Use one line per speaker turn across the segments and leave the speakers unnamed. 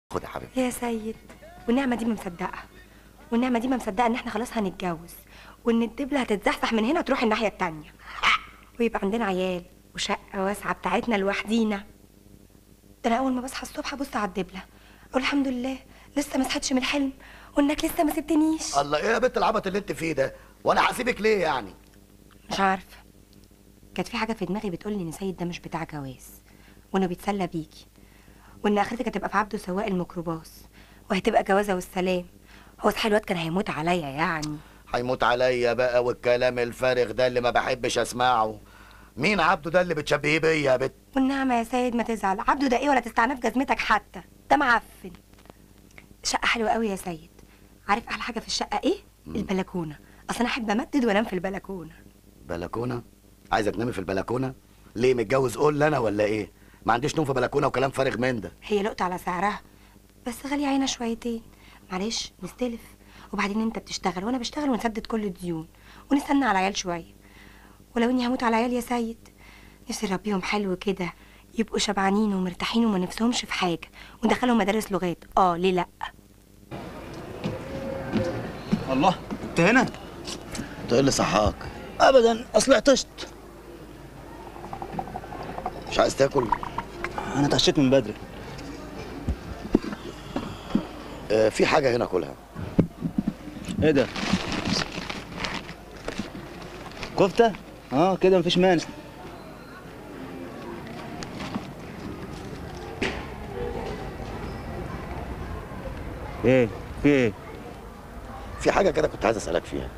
خد يا حبيبي.
يا سيد، والنعمة دي ما مصدقة، والنعمة دي ما مصدقة ان احنا خلاص هنتجوز، وان الدبلة هتتزحزح من هنا تروح الناحية التانية، ويبقى عندنا عيال وشقة واسعة بتاعتنا لوحدينا. ده انا اول ما بصحى الصبح ابص على الدبلة اقول الحمد لله لسه ما صحتش من الحلم، وانك لسه ما سبتنيش.
الله، ايه يا بنت العبط اللي انت فيه ده؟ وانا هسيبك ليه يعني؟
مش عارفة، كانت في حاجة في دماغي بتقولي ان سيد ده مش بتاع جواز، وانه بيتسلى بيكي، وان اخرتك هتبقى في عبده سواق الميكروباص، وهتبقى جوازة والسلام. هو صحيح الواد كان هيموت عليا يعني.
هيموت عليا بقى والكلام الفارغ ده اللي ما بحبش اسمعه. مين عبده ده اللي بتشبهيه بيا يا بت؟
والنعمة يا سيد ما تزعل، عبده ده ايه ولا تستعناه في جزمتك حتى، ده معفن. شقة حلوة قوي يا سيد. عارف احلى حاجة في الشقة ايه؟ البلكونة. اصل انا احب امدد وانام في البلكونة.
بلكونة؟ عايزه تنامي في البلكونة؟ ليه متجوز قول انا ولا ايه؟ ما عنديش نوم في بلكونة وكلام فارغ من ده.
هي لقطة على سعرها، بس غالية علينا شويتين. معلش نستلف، وبعدين انت بتشتغل وانا بشتغل ونسدد كل الديون، ونستنى على العيال شوية. ولو اني هموت على العيال يا سيد، نفسي نربيهم حلو كده، يبقوا شبعانين ومرتاحين وما نفسهمش في حاجة، وندخلهم مدارس لغات. ليه لا؟
الله، انت هنا؟
انت ايه اللي صحاك؟
ابدا، اصل عطشت.
مش عايز تاكل؟
انا اتعشيت من بدري.
في حاجة هنا كلها.
ايه ده؟ كفتة؟ كده مفيش مانع. ايه؟ في ايه؟
في حاجة كده كنت عايز اسألك فيها.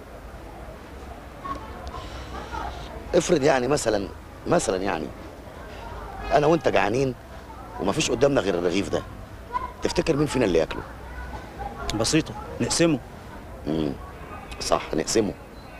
افرض يعني مثلا يعني انا وانت جعانين ومفيش قدامنا غير الرغيف ده، تفتكر مين فينا اللي ياكله؟
بسيطة، نقسمه.
صح، نقسمه.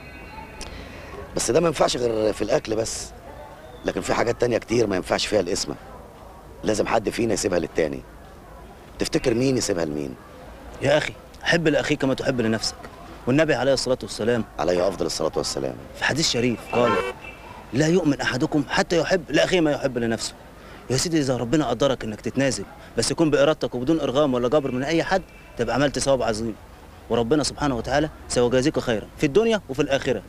بس ده ما ينفعش غير في الاكل بس، لكن في حاجات تانية كتير ما ينفعش فيها القسمة. لازم حد فينا يسيبها للتاني. تفتكر مين يسيبها لمين؟
يا اخي، حب لاخيك كما تحب لنفسك. والنبي عليه الصلاة والسلام
عليه افضل الصلاة والسلام
في حديث شريف قال: لا يؤمن احدكم حتى يحب لاخيه ما يحب لنفسه. يا سيدي، اذا ربنا قدرك انك تتنازل بس يكون بارادتك وبدون ارغام ولا جبر من اي حد، تبقى عملت ثواب عظيم، وربنا سبحانه وتعالى سيجازيك خيرا في الدنيا وفي الاخره.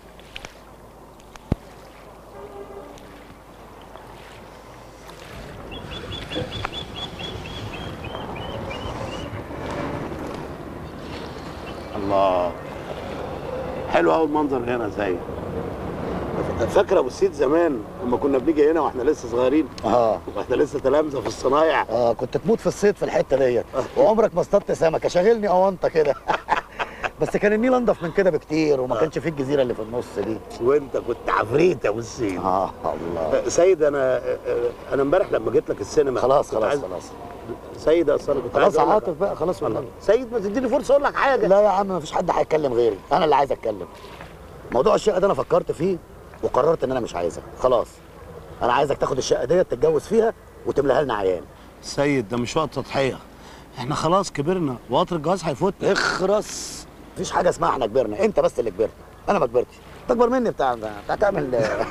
الله، حلو قوي المنظر هنا. زي فاكره ابو السيد زمان لما كنا بنيجي هنا واحنا لسه صغيرين، واحنا لسه تلامذه في الصنايع.
كنت تموت في الصيد في الحته ديت وعمرك ما اصطدت سمكه، شاغلني انت كده. بس كان النيل انضف من كده بكتير، وما كانش فيه الجزيره اللي في النص دي.
وانت كنت عفريت يا ابو السيد.
الله.
سيد، انا امبارح لما جيت لك السينما
خلاص.
سيد، اصل انا كنت
خلاص عاطف بقى، خلاص والله.
سيد، ما تديني فرصه اقول لك حاجه.
لا يا عم، ما فيش حد هيتكلم غيري، انا اللي عايز اتكلم. موضوع الشقه ده انا فكرت فيه وقررت ان انا مش عايزها خلاص. انا عايزك تاخد الشقه ديت تتجوز فيها وتملاها لنا عيال.
سيد، ده مش وقت تضحيه، احنا خلاص كبرنا وقطر الجواز هيفوتنا.
اخرس، مفيش حاجه اسمها احنا كبرنا، انت بس اللي كبرت، انا ما كبرتش. انت اكبر مني بتاع تعمل.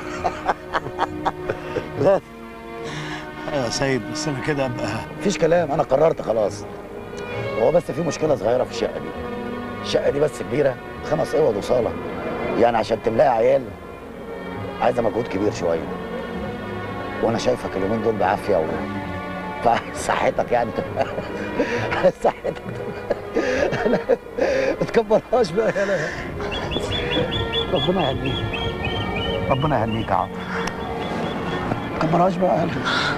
لا
يا سيد، بس انا كده ابقى.
مفيش كلام، انا قررت خلاص. هو بس في مشكله صغيره في الشقه دي. الشقه دي بس كبيره، 5 اوض وصاله، يعني عشان تملاها عيال عايزه مجهود كبير شويه. وانا شايفك اليومين دول بعافيه فصحتك يعني تبقى صحتك تبقى ما تكبرهاش بقى يا ربنا يهنيك، ربنا يهنيك يا عم. ما تكبرهاش بقى يا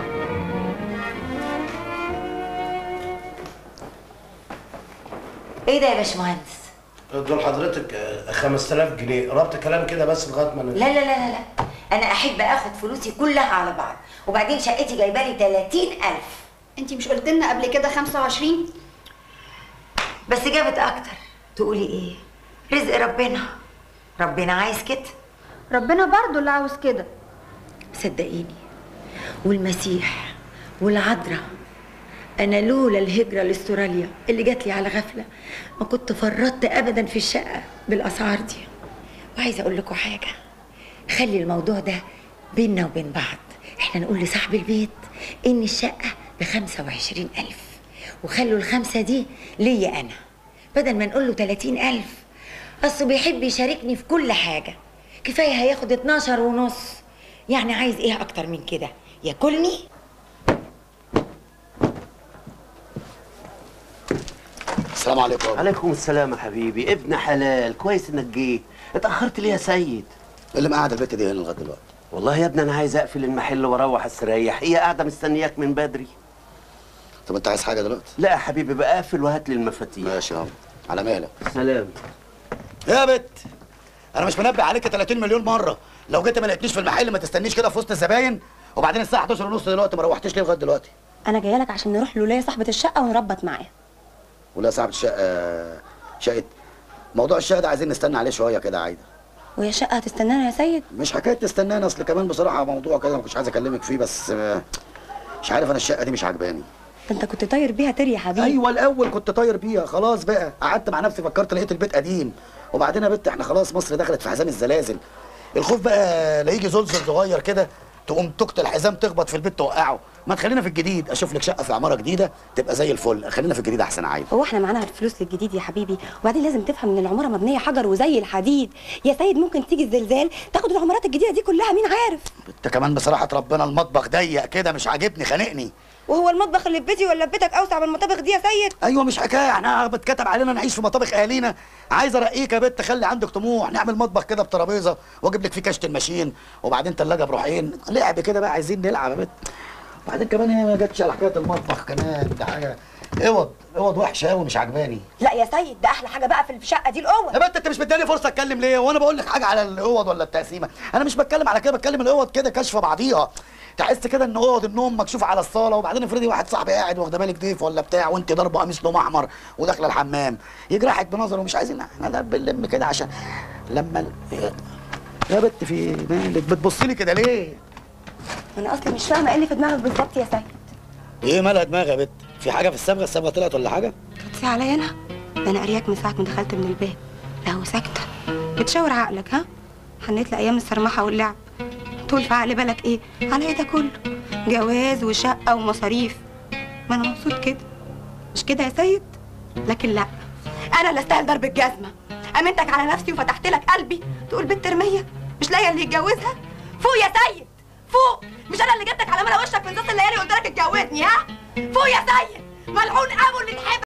ايه ده يا باشمهندس؟
دول حضرتك 5000 جنيه، ربط كلام كده بس لغايه ما
لا لا لا لا، انا احب اخد فلوسي كلها على بعض، وبعدين شقتي جايبه لي 30,000.
انتي مش قلت لنا قبل كده 25؟
بس جابت اكتر. تقولي ايه؟ رزق ربنا عايز كده.
ربنا برضو اللي عاوز كده.
صدقيني، والمسيح والعذراء، انا لولا الهجره لاستراليا اللي جات لي على غفله ما كنت فرطت ابدا في الشقه بالاسعار دي. وعايزه اقول لكم حاجه، خلي الموضوع ده بيننا وبين بعض. احنا نقول لصاحب البيت ان الشقه ب25,000 وخلوا ال5 دي ليا انا، بدل ما نقول له 30,000. اصله بيحب يشاركني في كل حاجه. كفايه هياخد 12.5، يعني عايز ايه اكتر من كده؟ ياكلني؟
السلام عليكم.
عليكم السلام يا حبيبي، ابن حلال، كويس انك جيت. اتاخرت ليه يا سيد؟
اللي مقعد البت دي هنا لغايه دلوقتي.
والله يا ابني انا عايز اقفل المحل واروح استريح، هي قاعده مستنياك من بدري.
طب انت عايز حاجه دلوقتي؟
لا يا حبيبي، بقى اقفل وهات لي المفاتيح.
ماشي يابا، على مهلك.
سلام.
يا بت، انا مش منبه عليك 30 مليون مره، لو جيت ما لقيتنيش في المحل ما تستنيش كده في وسط الزباين. وبعدين الساعه 11:30 دلوقتي، ما روحتش ليه لغايه دلوقتي؟
انا جايه لك عشان نروح لولايه صاحبه الشقه ونربط معاها.
ولا صاحبة الشقه شقه؟ موضوع الشقه ده عايزين نستنى عليه شويه كده عايده.
وهي الشقه هتستنانا يا سيد؟
مش حكايه تستناني، اصل كمان بصراحه موضوع كده ما كنتش عايز اكلمك فيه، بس مش عارف، انا الشقه دي مش عجباني.
ده انت كنت طاير بيها تري يا حبيبي.
ايوه الاول كنت طاير بيها، خلاص بقى قعدت مع نفسي فكرت لقيت البيت قديم. وبعدين يا بت احنا خلاص مصر دخلت في حزام الزلازل. الخوف بقى لا يجي زلزل صغير كده تقوم تكت الحزام تخبط في البيت توقعه. ما تخلينا في الجديد، اشوف لك شقه في عماره جديده تبقى زي الفل. خلينا في الجديد احسن عايده.
هو احنا معانا الفلوس للجديد يا حبيبي؟ وبعدين لازم تفهم ان العماره مبنيه حجر وزي الحديد يا سيد، ممكن تيجي الزلزال تاخد العمارات الجديده دي كلها، مين عارف؟
انت كمان بصراحه ربنا المطبخ ضيق كده مش عاجبني، خانقني.
وهو المطبخ اللي في بيتي ولا في بيتك اوسع من المطابخ دي يا سيد؟
ايوه مش حكايه، احنا بتكتب علينا نعيش في مطابخ اهالينا. عايز ارقيك يا بت، خلي عندك طموح، نعمل مطبخ كده بترابيزه واجيب لك فيه كاشة الماشين وبعدين ثلاجه بروحين، لعب كده بقى، عايزين نلعب يا بت. وبعدين كمان هي ما جاتش على حكايه المطبخ كمان، ده حاجه اوض وحشه قوي مش عجباني.
لا يا سيد، ده احلى حاجه بقى في الشقه دي الاوض.
يا بنت انت مش مداني فرصه اتكلم ليه؟ وانا بقول لك حاجه على الاوض ولا التقسيمه؟ انا مش بتكلم على كده، بتكلم الاوض كده كاشفه بعضيها، تحس كده ان اوض النوم مكشوفه على الصاله، وبعدين افرضي واحد صاحبي قاعد واخده بالك ضيف ولا بتاع وانت ضاربه قميص لون احمر وداخله الحمام، يجرحك بنظره، ومش عايزين احنا ده بنلم كده عشان لما يا بت في مالك بتبصي لي كده ليه؟
انا اصلا مش فاهمه ايه اللي في دماغك بالظبط يا سيد.
ايه مالها دماغ يا بت؟ في حاجه في الصبغه طلعت ولا حاجه؟
تقسي عليا انا؟ ده انا قرياك من ساعه ما دخلت من الباب، لا وساكته بتشاور عقلك. ها حنيت لايام السرمحه واللعب، طول في عقل بالك ايه على ايه ده كله؟ جواز وشقه ومصاريف. ما انا مبسوط كده، مش كده يا سيد؟ لكن لا، انا اللي استاهل ضرب الجزمه. امنتك على نفسي وفتحت لك قلبي تقول بنت ترميه مش لاقيه اللي يتجوزها؟ فوق يا سيد فوق، مش انا اللي جبتك على ملا وشك في نص الليالي وقلت لك اتجوزني؟ ها فوق يا سيد، ملعون ابو اللي تحب